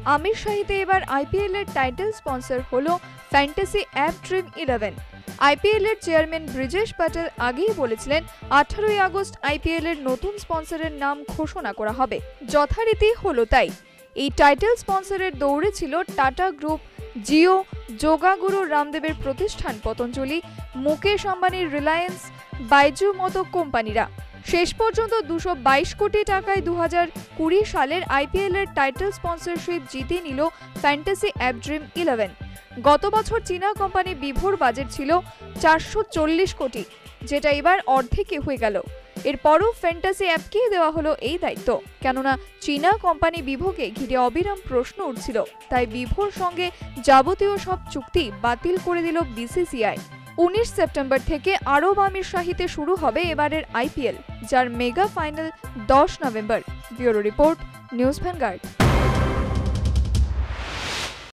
আমির শাহিতে এবার আইপিএল এর title sponsor হলো ফ্যান্টাসি অ্যাপ ড্রিম 11। আইপিএল এর চেয়ারম্যান ব্রিজেশ প্যাটেল আগেই বলেছিলেন 18ই আগস্ট আইপিএল এর নতুন স্পন্সরের নাম ঘোষণা করা হবে। যথারীতি হলো তাই। এই টাইটেল স্পন্সরের দৌড়ে ছিল টাটা গ্রুপ, জিও, যোগাগুরু রামদেবের প্রতিষ্ঠান পতঞ্জলি, মুকেশ আম্বানির রিলায়েন্স, বাইজু মতো কোম্পানিরা। শেষ পর্যন্ত 222 কোটি টাকায় 2020 সালের আইপিএল এর টাইটেল স্পন্সরশিপ জিতে নিল ফ্যান্টাসি অ্যাপ ড্রিম 11। গত বছর চীনা কোম্পানি বিভোর বাজেট ছিল 440 কোটি, যেটা এবার অর্ধেকে হয়ে গেল। এরপরও ফ্যান্টাসি অ্যাপকে দেওয়া হলো এই দায়িত্ব, কেননা চীনা কোম্পানি বিভোকে ঘিরে অবিরাম প্রশ্ন উঠছিল। তাই বিভোর সঙ্গে যাবতীয় সব চুক্তি বাতিল করে দিল বিসিসিআই। 19 সেপ্টেম্বর থেকে আরব আমিরশাহিতে শুরু হবে এবারের আইপিএল, যার mega final 10 November. Bureau report, news vanguard.